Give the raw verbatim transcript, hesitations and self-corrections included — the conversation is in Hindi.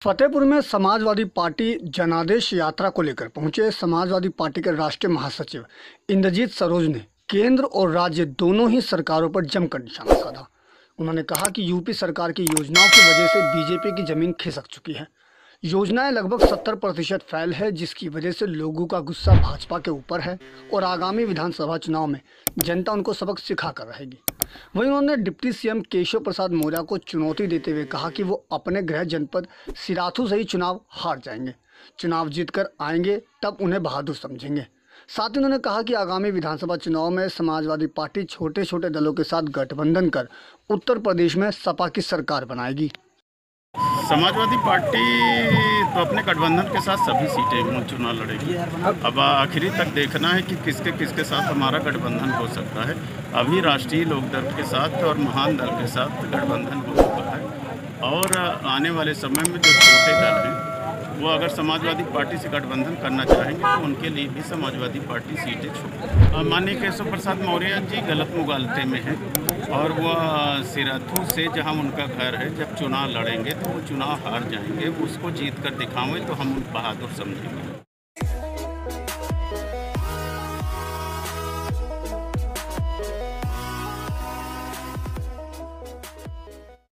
फतेहपुर में समाजवादी पार्टी जनादेश यात्रा को लेकर पहुंचे समाजवादी पार्टी के राष्ट्रीय महासचिव इंद्रजीत सरोज ने केंद्र और राज्य दोनों ही सरकारों पर जमकर निशाना साधा। उन्होंने कहा कि यूपी सरकार की योजनाओं की वजह से बीजेपी की जमीन खिसक चुकी है। योजनाएं लगभग सत्तर प्रतिशत फैल है, जिसकी वजह से लोगों का गुस्सा भाजपा के ऊपर है और आगामी विधानसभा चुनाव में जनता उनको सबक सिखा कर रहेगी। वहीं उन्होंने डिप्टी सीएम केशव प्रसाद मौर्य को चुनौती देते हुए कहा कि वो अपने गृह जनपद सिराथू से ही चुनाव हार जाएंगे। चुनाव जीतकर आएंगे तब उन्हें बहादुर समझेंगे। साथ ही उन्होंने कहा कि आगामी विधानसभा चुनाव में समाजवादी पार्टी छोटे छोटे दलों के साथ गठबंधन कर उत्तर प्रदेश में सपा की सरकार बनाएगी। समाजवादी पार्टी तो अपने गठबंधन के साथ सभी सीटें चुनाव लड़ेगी। अब आखिरी तक देखना है कि किसके किसके साथ हमारा गठबंधन हो सकता है। अभी राष्ट्रीय लोकदल के साथ और महान दल के साथ गठबंधन हो चुका है और आने वाले समय में जो छोटे दल हैं वो अगर समाजवादी पार्टी से गठबंधन करना चाहेंगे तो उनके लिए भी समाजवादी पार्टी सीटें छोड़। माननीय केशव प्रसाद मौर्य जी गलत मुगालते में हैं और वह सिराथू से जहां उनका घर है, जब चुनाव लड़ेंगे तो वो चुनाव हार जाएंगे। उसको जीत कर दिखाएं तो हम बहादुर समझेंगे।